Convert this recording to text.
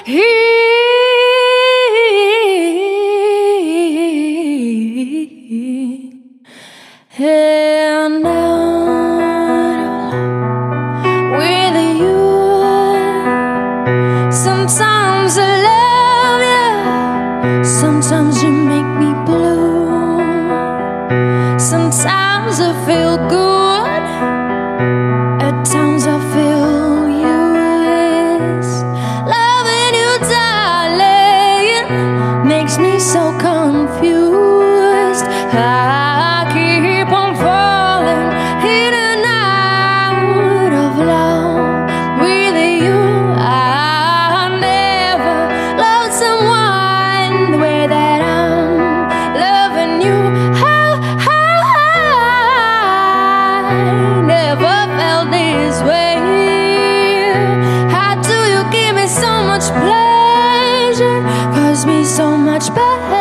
And with you, sometimes I love you, sometimes you make me blue. Sometimes I feel good, at times I feel useless. Loving you, darling, makes me so confused. I keep on falling in and out of love with you. I never loved someone the way that I'm loving you. I never felt this way. How do you give me so much pleasure, cause me so much pain?